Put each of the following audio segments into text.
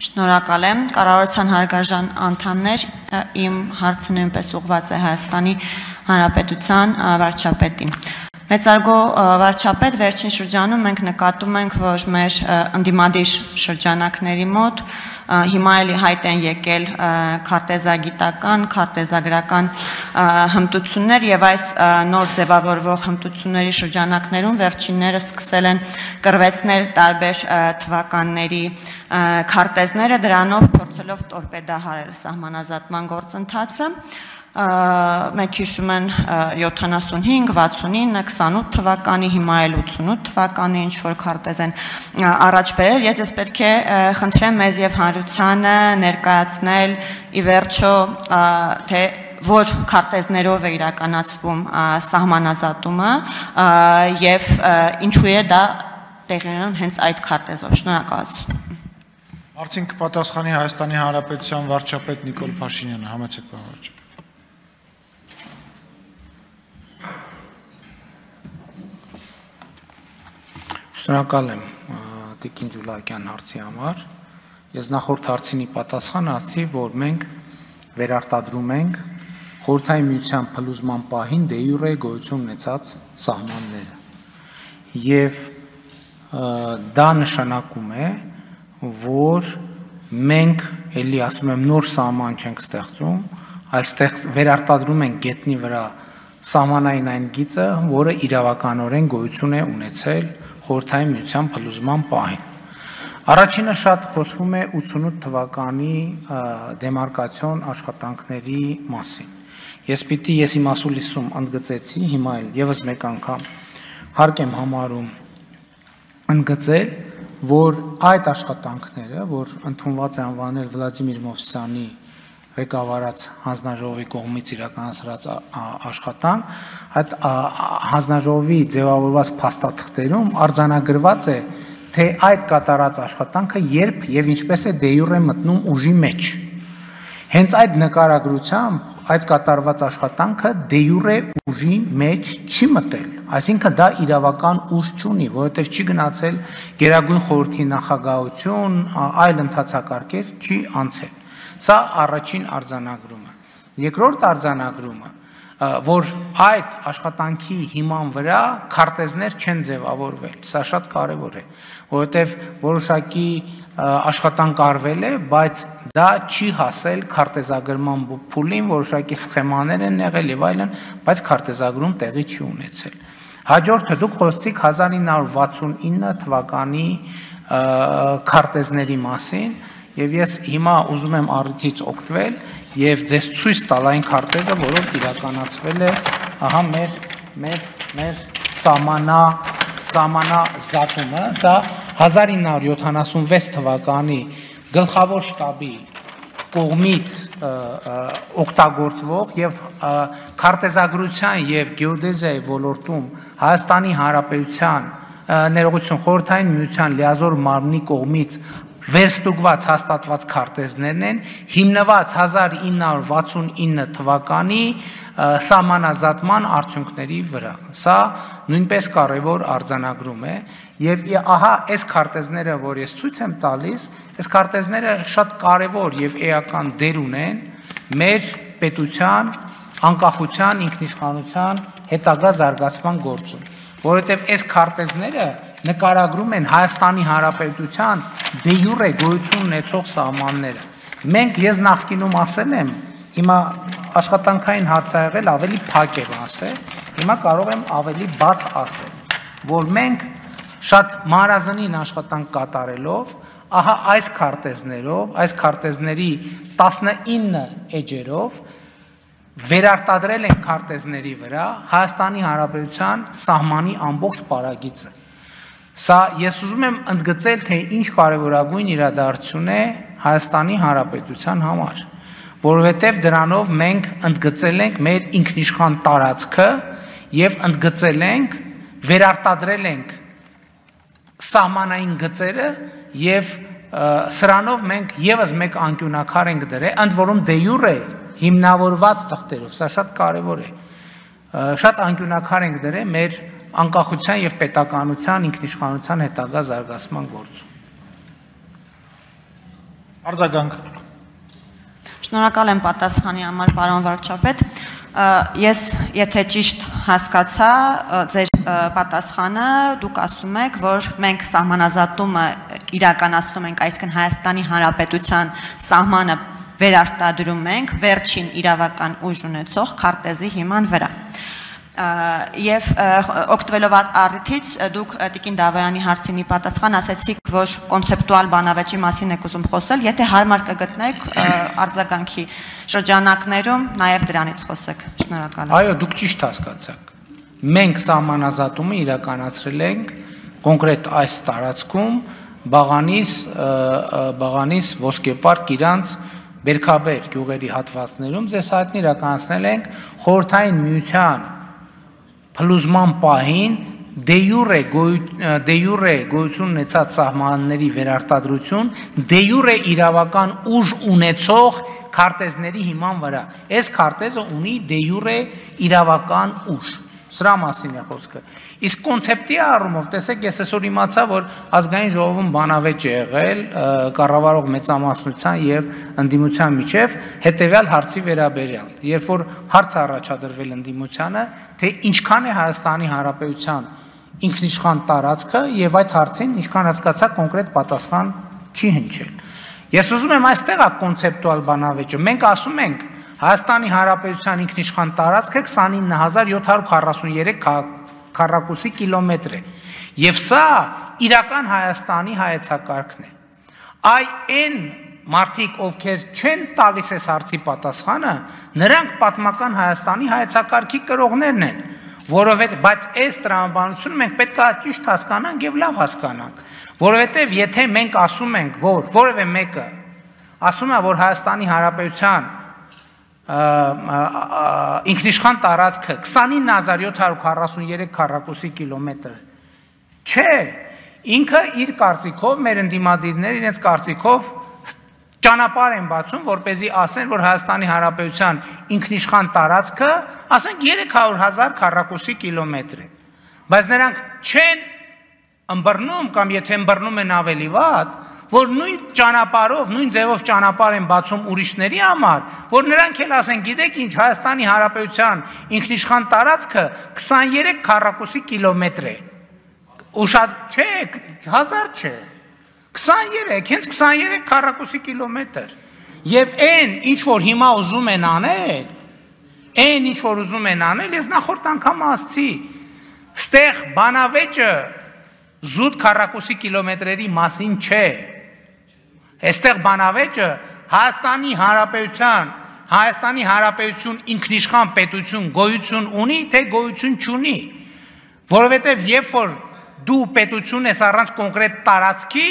Շնորհակալ եմ, կառավարության հարգարժան անդամներ, իմ հարցը նույնպես ուղղված է Հայաստանի Հանրապետության վարչապետին։ Մեծարգո վարչապետ, վերջին շրջանում մենք նկատում ենք, որ մեր ընդդիմադիր շրջանակների մոտ հիմա էլի հայտ են եկել քարտեզագիտական, քարտեզագրական հմտություններ եւ այս նոր ձևավորվող հմտությունների շրջանակներում վերջիններս սկսել են կրվեցնել տարբեր թվականների քարտեզները, դրանով փորձելով տորպեդահարել սահմանազատման գործընթացը։ Մենք հիշում են 75, 69, 28 թվականի, հիմա էլ 88 թվականի ինչ-որ քարտեզ են առաջ բերել։ Ես պետք է խնդրեմ մեզ եւ հանրությանը ներկայացնել ի վերջո, թե որ քարտեզներով է իրականացվում սահմանազատումը եւ ինչու է դա տեղի ունենում հենց այդ քարտեզով։ Շնորհակալություն։ Հարցին կպատասխանի Հայաստանի Հանրապետության վարչապետ Նիկոլ Փաշինյանը, համեցեք պարոն։ Շնորհակալ եմ Տիկին Ջուլակյան հարցի համար։ Ես նախորդ հարցին պատասխան ասացի, որ մենք վերարտադրում ենք Խորհրդային Միության փլուզման պահին դե յուրե գոյություն ունեցած սահմանները։ Եվ դա նշանակում է, որ մենք էլի ասում եմ նոր սահման չենք ստեղծում, այստեղ վերարտադրում ենք գետնի վրա սահմանային այն գիծը, որը իրավականորեն գոյություն է ունեցել Խորհրդային Միության փլուզման պահին։ Առաջինը շատ խոսվում է 88 թվականի դեմարկացիոն աշխատանքների մասին։ Ես իմ ասուլիսում ընդգծեցի, հիմա էլ եւս մեկ անգամ հարկ եմ համարում ընդգծել, որ այդ աշխատանքները, որ ընդունված է անվանել Վլադիմիր Մովսյանի ղեկավարած հանձնաժողովի կողմից իրականացրած աշխատանք, այդ հանձնաժողովի ձևավորված փաստաթղթերում արձանագրված է, թե այդ կատարած աշխատանքը երբ եւ ինչպես է դե յուրե մտնում ուժի մեջ։ Հենց այդ նկարագրությամբ այդ կատարված աշխատանքը դե յուրե ուժի մեջ չի մտել, այսինքն դա իրավական ուժ չունի, որովհետեւ չի գնացել Գերագույն խորհրդի նախագահություն, այլ ընթացակարգեր չի անցել։ Սա առաջին արձանագրումը։ Երկրորդ արձանագրումը, որ այդ աշխատանքի հիման վրա քարտեզներ չեն ձևավորվել, սա շատ կարևոր է, որովհետև որոշակի աշխատանք արվել է, բայց դա չի հասել քարտեզագրման փուլին, որոշակի սխեմաներ են եղել եւ այլն, բայց քարտեզագրում տեղի չի ունեցել։ Հաջորդը դուք խոսեցիք 1969 թվականի քարտեզների մասին, եւ ես հիմա ուզում եմ առիթից օգտվել եւ ձեզ ցույց տալ այն քարտեզը, որով իրականացվել է ահա մեր սահմանազատումը, սա 1976 թվականի գլխավոր շտաբի կողմից օգտագործվող եւ քարտեզագրության եւ գեոդեզիայի ոլորտում Հայաստանի Հանրապետության ներողություն Խորհրդային Միության լիազոր մարմնի կողմից վերստուգված հաստատված քարտեզներն են, հիմնված 1969 թվականի սահմանազատման արդյունքների վրա։ Սա նույնպես կարևոր արձանագրում է եւ ահա այս քարտեզները, որ ես ցույց եմ տալիս, այս քարտեզները շատ կարևոր եւ էական դեր ունեն մեր պետության անկախության, ինքնիշխանության հետագա զարգացման գործում, որովհետեւ այս քարտեզները նկարագրում են Հայաստանի Հանրապետության դե յուրե գոյություն ունեցող սահմանները։ Մենք ես նախկինում ասել եմ, հիմա աշխատանքային հարց ա եղել ավելի փակ եմ ասել, հիմա կարող եմ ավելի բաց ասել, որ մենք շատ մանրազնին աշխատանք կատարելով, ահա այս քարտեզներով, այս քարտեզների 19 էջերով վերարտադրել են քարտեզների վրա Հայաստանի Հանրապետության սահմանի ամբողջ պարագիծը։ Սա ես ուզում եմ ընդգծել, թե ինչ կարևորագույն իրադարձություն է Հայաստանի Հանրապետության համար, որովհետև դրանով մենք ընդգծել ենք մեր ինքնիշխան տարածքը եւ ընդգծել ենք, վերարտադրել ենք սահմանային գծերը եւ սրանով մենք եւս մեկ անկյունակար ենք դրել, ընդ որում դե յուրե հիմնավորված թղթերով, սա շատ կարևոր է, շատ անկյունակար ենք դրել մեր անկախության եւ պետականության ինքնիշխանության հետագա զարգացման գործում։ Արձագանք։ Շնորհակալ եմ պատասխանի համար, պարոն վարչապետ։ Ես եթե ճիշտ հասկացա ձեր պատասխանը, դուք ասում եք, որ մենք սահմանազատումը իրականացնում ենք, այսինքն Հայաստանի Հանրապետության սահմանը վերարտադրում ենք վերջին իրավական ուժ ունեցող քարտեզի հիման վրա։ Եվ օգտվելով առիթից դուք Տիկին Դավոյանի հարցինի պատասխան ասեցիք, որ կոնցեպտուալ բանավեճի մասին եք ուզում խոսել, եթե հարմար կգտնեք արձագանքի շրջանակներում նաև դրանից խոսեք։ Շնորհակալ եմ։ Այո, դուք ճիշտ հասկացաք։ Մենք սահմանազատումը իրականացրել ենք կոնկրետ այս տարածքում Բաղանիս Ոսկեպարկ իրանց Բերքաբեր գյուղերի հատվածներում ձեզ հայտնի իրականացնել ենք խորհրդային միության փլուզման պահին դե յուրե գոյություն ունեցած սահմանների վերարտադրություն, դե յուրե իրավական ուժ ունեցող քարտեզների հիման վրա։ Այս քարտեզը ունի դե յուրե իրավական ուժ։ Սրա մասին է խոսքը։ Իսկ կոնցեպտի առումով, տեսեք, ես այսօր իմացա, որ ազգային ժողովում բանավեճ է եղել կառավարող մեծամասնության եւ ընդդիմության միջև հետեւյալ հարցի վերաբերյալ։ Երբ որ հարց առաջադրվել ընդդիմությանը, թե ինչքան է Հայաստանի Հանրապետության ինքնիշխան տարածքը եւ այդ հարցին ինչքան հասկացա կոնկրետ պատասխան չի հնչել։ Ես ուզում եմ այստեղ է կոնցեպտուալ բանավեճը։ Մենք ասում ենք Հայաստանի Հանրապետության ինքնիշխան տարածքը 29743 քառակուսի կիլոմետր է։ Եվ սա իրական Հայաստանի հայեցակարգն է։ Այն մարդիկ, ովքեր չեն տալիս այս հարցի պատասխանը, նրանք պատմական Հայաստանի հայեցակարգի կրողներն են, որովհետև բայց այս տրամաբանությունը մենք պետք է ճիշտ հասկանանք եւ լավ հասկանանք, որովհետև եթե մենք ասում ենք, որ որևէ մեկը ասում է, որ Հայաստանի Հանրապետության ինքնիշխան տարածքը 29743 քառակուսի կիլոմետր չէ, ինքը իր կարծիքով, մեր ընդդիմադիրները իրենց կարծիքով ճանապարհ են բացում, որպեսզի ասեն, որ Հայաստանի Հանրապետության ինքնիշխան տարածքը, ասենք 300,000 քառակուսի կիլոմետր է, բայց նրանք չեն ըմբռնում կամ եթե ըմբռնում են ավելի վատ, որ նույն ճանապարհով, նույն ձևով ճանապարհ են բացում ուրիշների համար, որ նրանք էլ ասեն, գիտեք ինչ, Հայաստանի Հանրապետության ինքնիշխան տարածքը 23 քառակուսի կիլոմետր է։ Ուշად չէ, 1000 չէ։ 23, հենց 23 քառակուսի կիլոմետր։ Եվ այն, ինչ որ հիմա ուզում են անել, ես նախորդ անգամ ասացի, ստեղ բանավեճը զուտ քառակուսի կիլոմետրերի մասին չէ։ Այստեղ բանավեճը Հայաստանի Հանրապետություն ինքնիշխան պետություն գոյություն ունի, թե գոյություն չունի։ Որովհետև երբ որ դու պետություն ես առանց կոնկրետ տարածքի,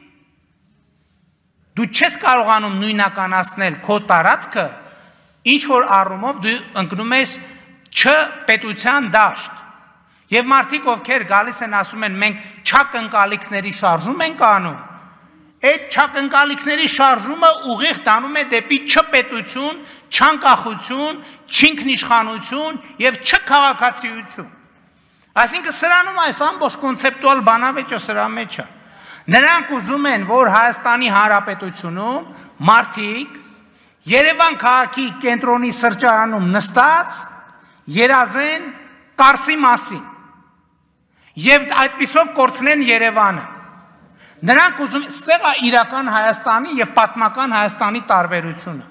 դու չես կարողանում նույնականացնել քո տարածքը, ինչ որ առումով դու ընկնում ես չպետության դաշտ։ Եվ մարդիկ, ովքեր գալիս են ասում են, մենք չակնկալիքների շարժում ենք անում, այդ չակնկալիքների շարժումը ուղիղ տանում է դեպի չպետություն, չանկախություն, չինքնիշխանություն եւ չքաղաքացիություն։ Այսինքն սրանում այս ամբողջ կոնցեպտուալ բանավեճը սրա մեջ է։ Նրանք ուզում են, որ Հայաստանի Հանրապետությունում մարդիկ Երևան քաղաքի կենտրոնի սրճարանում նստած երազեն Կարսի մասին եւ այդպիսով կորցնեն Երևանը։ Նրանք ուզում ստեղ է իրական Հայաստանի եւ պատմական Հայաստանի տարբերությունը։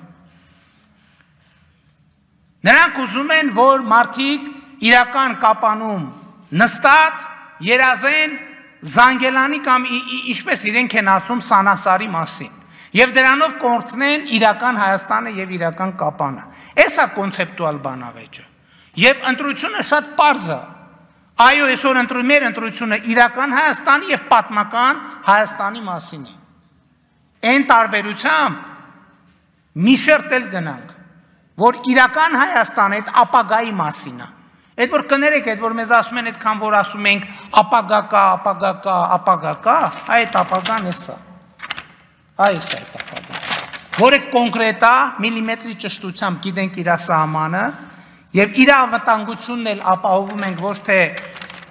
Նրանք ուզում են, որ մարդիկ իրական կապանում նստած երազեն Զանգելանի կամ ինչպես իրենք են ասում Սանասարի մասին եւ դրանով կորցնեն իրական Հայաստանը եւ իրական կապանը։ Էսա կոնցեպտուալ բանավեճը։ Եվ ընտրությունը շատ պարզ է։ Այո, այսօր մեր ընտրությունը իրական Հայաստանի եւ պատմական Հայաստանի մասին է։ Այն տարբերությամբ մի շերտ էլ գնանք, որ իրական Հայաստանը այդ ապագայի մասին է։ Այդ որ կներեք, այդ որ մեզ ասում են, այդքան որ ասում ենք ապագա կա, այդ ապագան էսա։ Այս է ապագան։ Որը կոնկրետ է, միլիմետրի ճշտությամբ գիտենք իր սահմանը եւ իր անվտանգությունն էլ ապահովում ենք ոչ թե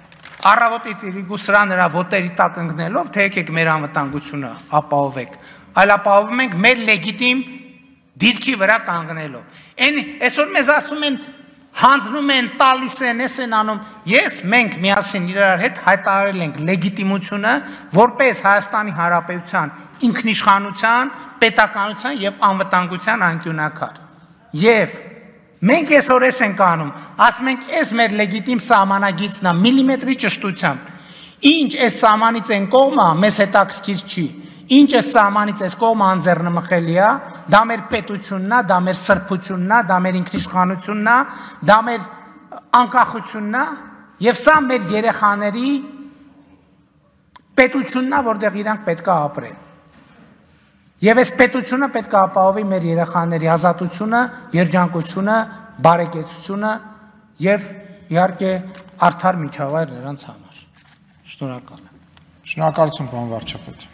առավոտից իրիկու սրա նրա ոտերի տակ ընկնելով, թե եկեք մեր անվտանգությունը ապահովեք այլ ապահովում ենք մեր լեգիտիմ դիրքի վրա կանգնելով։ Այսօր մեզ ասում են հանձնում են, տալիս են, էս են անում։ Մենք միասին իրար հետ հայտարարել ենք լեգիտիմությունը որպես Հայաստանի Հանրապետության ինքնիշխանության, պետականության եւ անվտանգության անկյունակար։ Եվ մենք այսօր էս ենք անում, ասում ենք էս մեր լեգիտիմ սահմանագիծն է միլիմետրի ճշտությամբ։ Ինչ այս սահմանից են կողմը մեզ հետաքրքիր չի։ Ինչ այս սահմանից այս կողմը անձեռնմխելի է, դա մեր պետությունն է, դա մեր սրբությունն է, դա մեր ինքնիշխանությունն է, դա մեր անկախությունն է, եւ սա մեր երեխաների պետությունն է, որտեղ իրանք պետք է ապրեն։ Եվ այս պետությունը պետք է ապահովի մեր երեխաների ազատությունը, երջանկությունը, բարեկեցությունը եւ իհարկե արդար միջավայր նրանց համար։ Շնորհակալ եմ։ Շնորհակալություն, պարոն վարչապետ։